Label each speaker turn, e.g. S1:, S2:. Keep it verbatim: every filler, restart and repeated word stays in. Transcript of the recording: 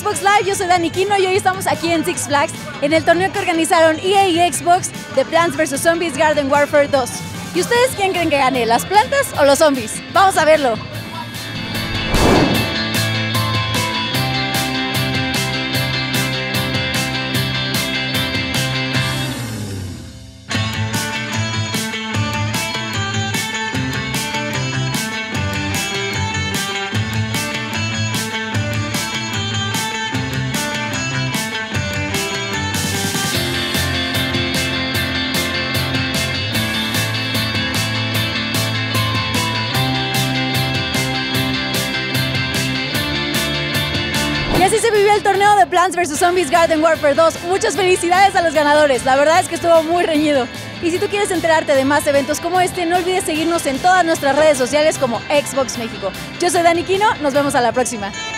S1: Xbox Live, yo soy Dani Quino y hoy estamos aquí en Six Flags en el torneo que organizaron E A y Xbox de Plants versus. Zombies Garden Warfare dos. ¿Y ustedes quién creen que gane, las plantas o los zombies? Vamos a verlo. Y así se vivió el torneo de Plants versus. Zombies Garden Warfare dos. Muchas felicidades a los ganadores, la verdad es que estuvo muy reñido. Y si tú quieres enterarte de más eventos como este, no olvides seguirnos en todas nuestras redes sociales como Xbox México. Yo soy Dani Quino, nos vemos a la próxima.